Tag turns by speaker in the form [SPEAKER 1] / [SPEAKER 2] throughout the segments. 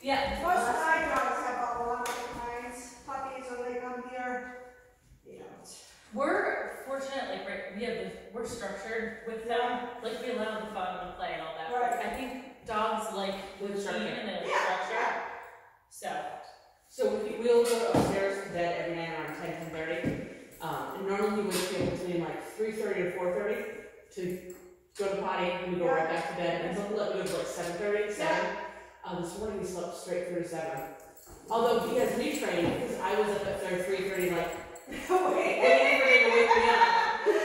[SPEAKER 1] Yeah.
[SPEAKER 2] Most of my dogs have a lot of kinds. Puppies, when they come here, you don't.
[SPEAKER 1] We're fortunate, like we're structured with them. Like we allow the fun and the play and all that.
[SPEAKER 2] Right.
[SPEAKER 1] I think dogs like with structure and the structure.
[SPEAKER 3] So we'll go upstairs to bed every night around 10:30. And normally we wakes me up between like 3:30 to 4:30 to go to potty, and we go right back to bed. And he'll let me go to like 7:30, 7. This morning he slept straight through to 7. Although he has me trained, because I was up at 3:30 like waiting for him to wake me up.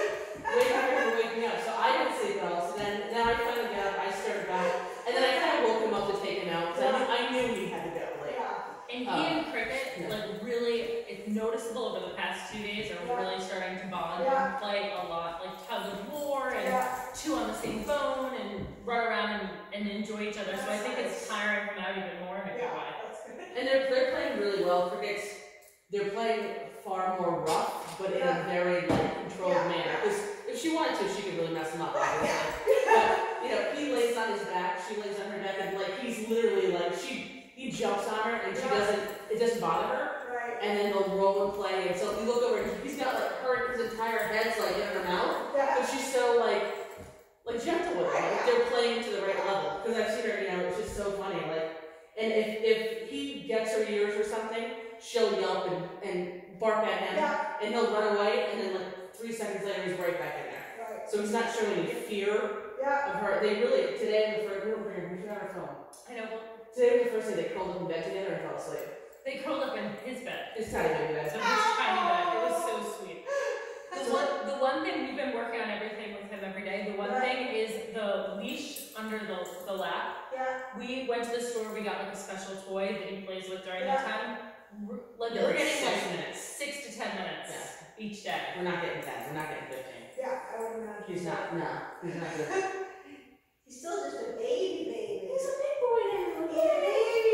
[SPEAKER 3] So I didn't sleep at all. So then I finally got up, I started out, and then I kind of woke him up to take him out, because I knew he had to go.
[SPEAKER 1] And he and Cricket, like really, it's noticeable over the past 2 days, are really starting to bond and play a lot, like tug of war and chew on the same phone and run around and enjoy each other. So I think it's tiring them out even more in a good way.
[SPEAKER 3] And they're playing really well. They're playing far more rough, but in a very like controlled manner. Because if she wanted to, she could really mess him up. Obviously. But he lays on his back, she lays on her back, and like he's literally like he jumps on her and it doesn't bother her. Right. And then they'll roll and play. And so you look over and he's got like his entire head's like in her mouth. Yeah. But she's so like gentle with it. Like they're playing to the right level. Because I've seen her, it's just so funny. Like, and if he gets her ears or something, she'll yelp and bark at him, and he'll run away, and then like 3 seconds later he's right back in there. Right. So he's not showing any fear of her. They really today in the first room, we got our phone. I know. Today was the first day they curled up in bed together and fell asleep.
[SPEAKER 1] They curled up in his bed.
[SPEAKER 3] His tiny baby bed.
[SPEAKER 1] So his tiny bed. It was so sweet. The one thing we've been working on everything with him every day. The one thing is the leash under the lap. Yeah. We went to the store. We got like a special toy that he plays with during that time. Like we're getting 6 minutes, 6 to 10 minutes each day.
[SPEAKER 3] We're not getting 10. We're not getting 15.
[SPEAKER 2] Yeah, I would imagine.
[SPEAKER 3] He's not. No, he's not good.
[SPEAKER 2] He's still just a baby.
[SPEAKER 3] He's a big boy now.
[SPEAKER 2] He's a baby.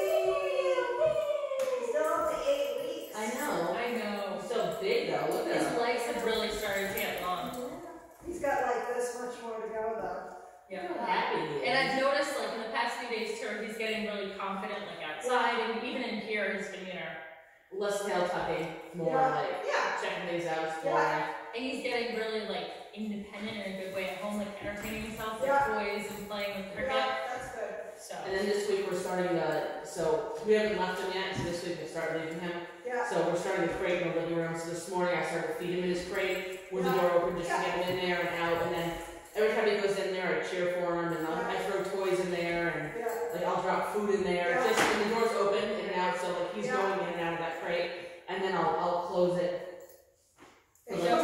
[SPEAKER 2] He's still up to 8 weeks.
[SPEAKER 3] I know. He's so big though. Look at him.
[SPEAKER 1] His legs have really started to get long.
[SPEAKER 2] He's got like this much more to go though.
[SPEAKER 1] Yeah. Happy. And I've noticed like in the past few days too, he's getting really confident like outside and even in here his demeanor.
[SPEAKER 3] Less tail tucking, more like checking things out, exploring.
[SPEAKER 1] And he's getting really like independent in a good way at home, like entertaining himself with toys and playing with Cricket.
[SPEAKER 2] Yeah, that's good.
[SPEAKER 1] So.
[SPEAKER 3] And then this week we're starting so we haven't left him yet, so this week we'll start leaving him. Yeah. So we're starting the crate in the living room. So this morning I started to feed him in his crate with the door open just to get him in there and out. And then every time he goes in there, I cheer for him and I throw toys in there and like I'll drop food in there. Just when the door's open in and out, so like he's going in and out of that crate. And then I'll close it. For like 10.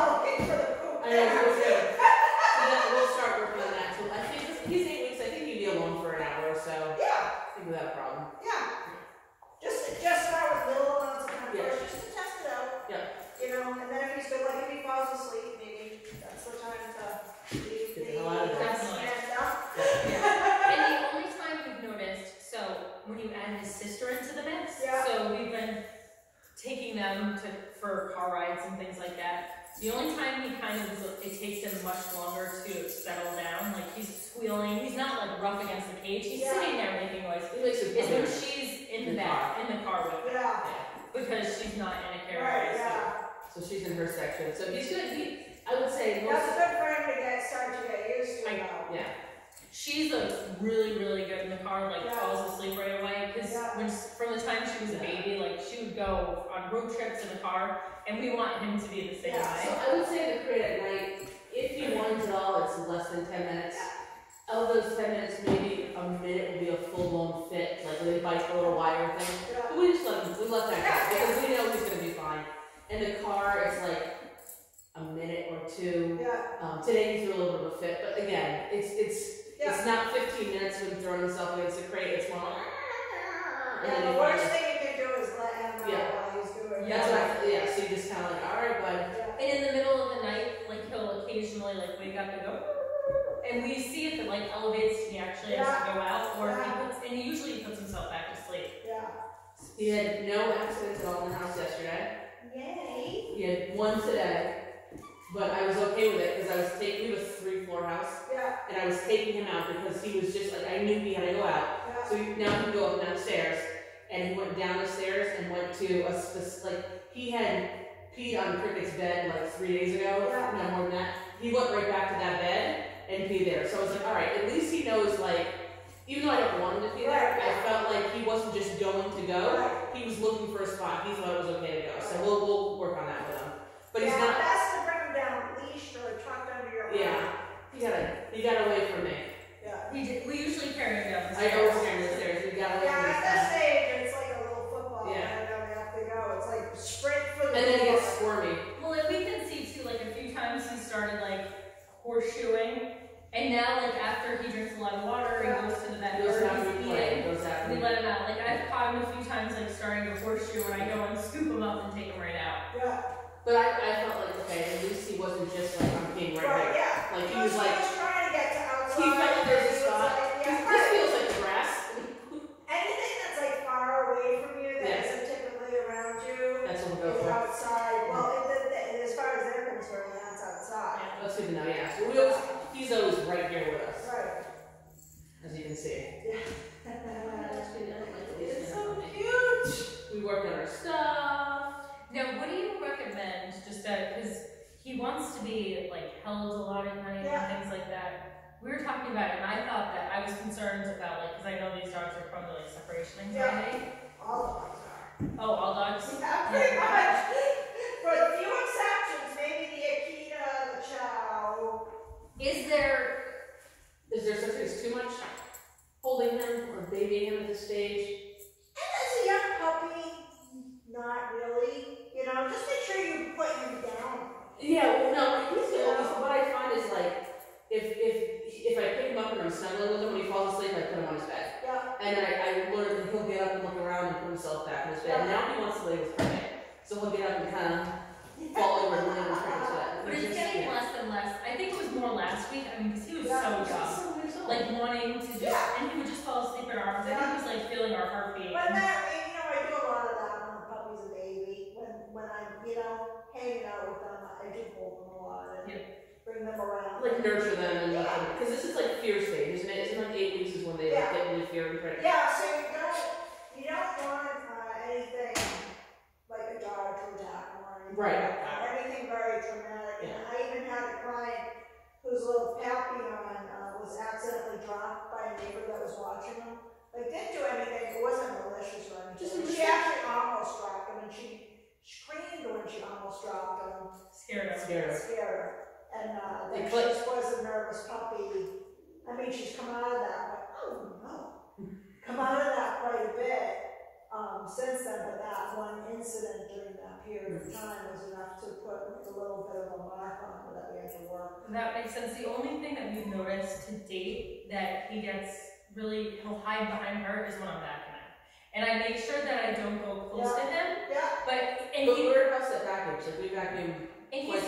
[SPEAKER 3] I know, it was good. So then we'll start working on that. So I think he's 8 weeks. I think he'd be alone for an hour or so. Yeah. I think without a problem.
[SPEAKER 2] Yeah. Just start with little amounts of time first, just to test it out. Yeah. And then if he's good, like if he falls asleep, maybe that's the time to leave the stand up.
[SPEAKER 1] And the only time we've noticed, so when you add his sister into the mix, so we've been taking them for car rides and things like that. The only time he it takes him much longer to settle down. Like he's squealing. He's not like rough against the cage. He's sitting there making noise. Is when she's in the car with him. Because she's not in a carrier.
[SPEAKER 3] So she's in her section. So he's good. I would say
[SPEAKER 2] that's good for him to start to get used to.
[SPEAKER 3] Yeah.
[SPEAKER 1] She's like really, really good in the car, like falls asleep right away. Because from the time she was a baby, like she would go on road trips in the car, and we want him to be the same way.
[SPEAKER 3] So I would say the crate at night, if he whines at all, it's less than 10 minutes. Of those 10 minutes, maybe a minute will be a full-blown fit, like they bite a little wire thing. But we just let that go because we know he's gonna be fine. In the car, it's like a minute or two. Today he's a little bit of a fit, but again, it's not 15 minutes when throwing himself against the crate. It's more like.
[SPEAKER 2] The worst thing you can do is let him know while he's doing it.
[SPEAKER 3] That's what so you just kind of like, all right, bud.
[SPEAKER 1] And in the middle of the night, like he'll occasionally like wake up and go, and we see if it like elevates and he actually has to go out, or if he usually puts himself back to sleep.
[SPEAKER 3] He had no accidents at all in the house yesterday.
[SPEAKER 2] Yay.
[SPEAKER 3] He had one today. But I was okay with it because we have a 3-floor house. Yeah. And I was taking him out because he was just like, I knew he had to go out. Yeah. So now he can go up and down the stairs. And he went down the stairs and went to he had peed on Cricket's bed like 3 days ago. Yeah. No more than that. He went right back to that bed and peed there. So I was like, all right, at least he knows, like, even though I don't want him to be there, I felt like he wasn't just going to go. Right. He was looking for a spot. He thought it was okay to go. So we'll work on that with him. But he's not. Best to bring him down leashed or tucked under your arm. Yeah. He got away from me. Yeah.
[SPEAKER 1] We usually carry him down the
[SPEAKER 3] stairs. I always carry him down the stairs. He got away from me.
[SPEAKER 2] Yeah, at that stage, it's like a little football. Yeah. And then we have to go. It's like sprint for the
[SPEAKER 3] And then he gets squirmy.
[SPEAKER 1] Well, and we can see too, like a few times he started like horseshoeing. And now, like, after he drinks a lot of water, he goes to the vet, or he's eating, we let him out. Like, I've caught him a few times, like, starting to horseshoe, and I go and scoop him up and take him right out. Yeah.
[SPEAKER 3] But I felt like, okay, at least he wasn't just, like, I'm being right here. Yeah. Like, he was like,
[SPEAKER 2] trying to get to outside.
[SPEAKER 3] He felt like there's a spot. This feels like grass.
[SPEAKER 2] Anything that's, like, far away from you that isn't typically around you,
[SPEAKER 3] that's what we'll go for.
[SPEAKER 2] Outside. Well, as far as they're concerned, that's outside.
[SPEAKER 3] Yeah, that's good to know, yeah. So he's always right here with us.
[SPEAKER 2] Right.
[SPEAKER 3] As you can see.
[SPEAKER 2] Yeah. It's so cute.
[SPEAKER 3] We worked on our stuff.
[SPEAKER 1] Now, what do you recommend? Just because he wants to be like held a lot at night and things like that. We were talking about it, and I thought that I was concerned about like because I know these dogs are prone to like separation anxiety.
[SPEAKER 2] Yeah. All dogs are.
[SPEAKER 1] Oh, all dogs.
[SPEAKER 2] Yeah, pretty much. For a few exceptions, maybe the Akita, the Chow.
[SPEAKER 1] Is there
[SPEAKER 3] such thing as too much holding him or babying him at this stage?
[SPEAKER 2] And as a young puppy, not really. You know, just make sure you put him down.
[SPEAKER 3] Yeah, well, no, he's the oldest. What I find is like, if I pick him up and I'm snuggling with him when he falls asleep, I put him on his bed. Yeah. And I learned that he'll get up and look around and put himself back in his bed. And now he wants to lay with Cricket. So he'll get up and kind of fall over and lay with Cricket's bed.
[SPEAKER 1] But it's getting less and less. I think it was more last week. I mean, because he was so young. Like wanting to just, and he would just fall asleep in our arms. I think he was like feeling our heartbeat.
[SPEAKER 2] But that, I do a lot of that when the puppy's a baby. When I'm, hanging out with them, I do hold them a lot and bring them around.
[SPEAKER 3] Like nurture them and because this is like fear stage, isn't it? Isn't like 8 weeks is when they get really fear and credit.
[SPEAKER 2] Yeah, so you don't want anything like a dog to attack or anything.
[SPEAKER 3] Right.
[SPEAKER 2] Anything very traumatic. Yeah. And I even had a client whose little Papillon was accidentally dropped by a neighbor that was watching him. Like, didn't do anything. It wasn't malicious or anything. She actually almost dropped him, and she screamed when she almost dropped him.
[SPEAKER 1] Scared her.
[SPEAKER 2] And then she just was a nervous puppy. I mean, she's come out of that. Like, oh no. Come out of that quite a bit since then, but that one incident during that period of time was enough to put a little bit of a mark on her that we had to work.
[SPEAKER 1] That makes sense. The only thing that we've noticed to date that he gets he'll hide behind her is when I'm vacuuming. And I make sure that I don't go close to him. Yeah. But
[SPEAKER 3] we're about to vacuum, so we vacuum.
[SPEAKER 1] And he's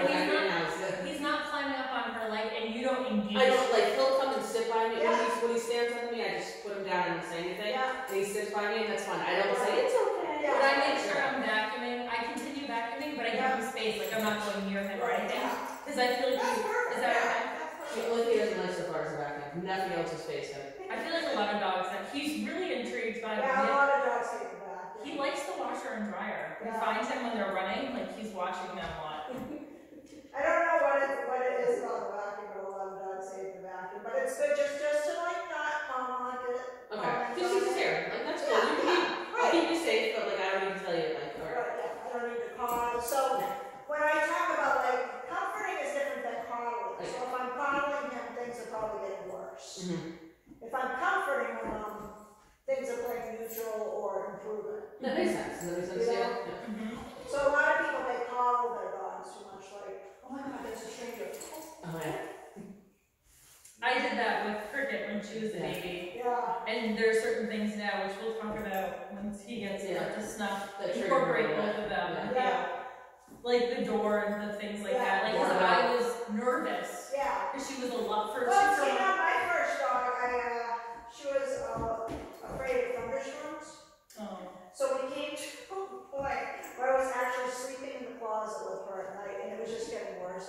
[SPEAKER 1] not climbing up on her leg, and you don't engage.
[SPEAKER 3] I don't, like, he'll come and sit by me. Yeah. When he stands up to me, I just put him down and don't say anything. Yeah. And he sits by me, and that's fine. I don't say, it's okay.
[SPEAKER 1] Yeah. But I make sure I'm vacuuming. I continue vacuuming, but I give him space. Like, I'm not going near him or anything. Because I feel like is that okay?
[SPEAKER 3] The only thing he doesn't like so far is the vacuum. Nothing else is face him.
[SPEAKER 1] I feel like a lot of dogs, that he's really intrigued by
[SPEAKER 2] a lot of dogs hate the vacuum.
[SPEAKER 1] He likes the washer and dryer. He finds them when they're running, like he's watching them a lot.
[SPEAKER 2] I don't know what it is about the vacuum, but a lot of dogs hate the vacuum. But it's good just to like not comment it.
[SPEAKER 3] Okay. Just use care. Like that's cool. I'll keep you safe, but like I don't need to tell you like
[SPEAKER 2] Right, yeah. I don't need to comment. So when I talk about like comforting is different than coddling. So if I'm coddling him, things are probably getting worse. If I'm comforting him, things are playing neutral or improving.
[SPEAKER 3] That makes sense. Yeah.
[SPEAKER 2] So a lot of people may coddle their dogs too much, like, oh my God, there's a stranger.
[SPEAKER 3] Oh yeah.
[SPEAKER 1] I did that with Cricket when she was a baby. Yeah. And there are certain things now which we'll talk about once he gets up to snuff that incorporate both of them. Yeah. Like the door and the things like that. Like because I was nervous. Yeah. Because she was a lot for
[SPEAKER 2] my first dog, she was afraid of thunderstorms. Oh. So we came to a point where I was actually sleeping in the closet with her at night, and it was just getting worse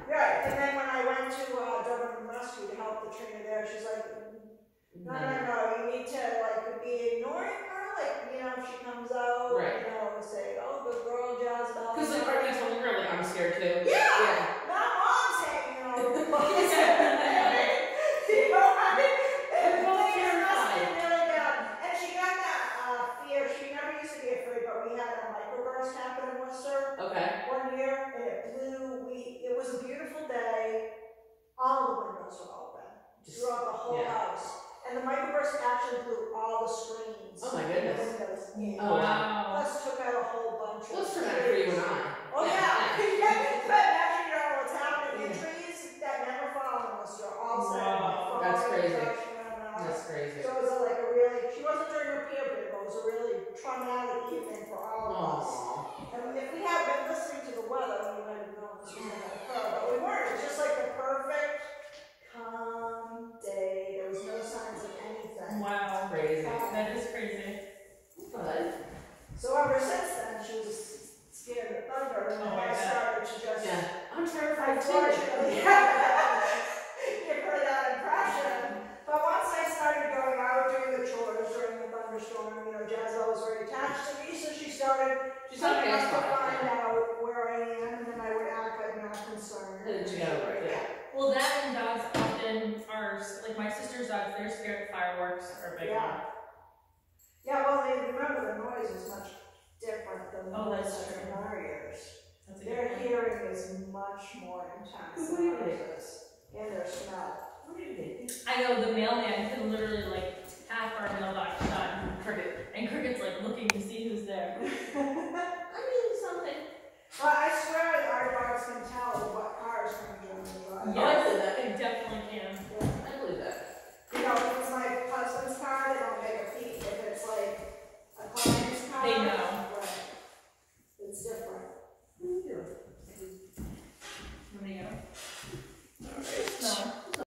[SPEAKER 2] Right, and then when I went to Dublin Rescue to help the trainer there, she's like, no, you need to like be ignoring her, like, you know, if she comes out, you know, say, oh, good girl, Jezebel.
[SPEAKER 3] Because like, are you telling her like I'm scared too?
[SPEAKER 2] Yeah. Not mom's hanging over the place. You know, and things must be really bad. And she got that fear. She never used to be afraid, but we had a microburst happen in Worcester one year, and it blew. It was a beautiful day. All the windows were open throughout the whole house. And the microburst actually blew all the screens.
[SPEAKER 3] Oh my goodness.
[SPEAKER 2] The windows in.
[SPEAKER 3] Oh wow.
[SPEAKER 2] Plus took out a whole bunch of
[SPEAKER 3] Well, it's traumatic for you and I.
[SPEAKER 2] Oh yeah. But imagine, you know, what's happening. The trees that never fall in Worcester are all set.
[SPEAKER 3] That's crazy. That's crazy.
[SPEAKER 2] So it was like a really, she wasn't during her peer group, but it was a really traumatic evening for all of us. And if we had been listening to the weather, we might have known this was going to occur, but we weren't. It was just like the perfect calm day. There was no signs of anything.
[SPEAKER 1] Wow.
[SPEAKER 3] Crazy.
[SPEAKER 1] That is crazy.
[SPEAKER 3] Good.
[SPEAKER 2] So ever since then, she was scared of thunder, and then I started to just...
[SPEAKER 3] I'm terrified too.
[SPEAKER 2] Unfortunately, give her that impression. But once I started going out doing the chores during the thunderstorm, you know, Jezebel was very attached to me, so she started to find out where I am, and then I would act like not concerned.
[SPEAKER 3] And then she got over it,
[SPEAKER 1] Well, that and dogs often are, like my sister's dogs, they're scared of fireworks or big one.
[SPEAKER 2] Yeah, well, they remember the noise is much different than the noise
[SPEAKER 1] that's true.
[SPEAKER 2] in our ears.
[SPEAKER 1] Their
[SPEAKER 2] hearing is much more intense than ours, and their smell.
[SPEAKER 3] What do you think?
[SPEAKER 1] I know the mailman can literally like tap our mailbox shut and Cricket's like looking to see who's there.
[SPEAKER 3] I mean something.
[SPEAKER 2] Well, I swear our dogs can tell what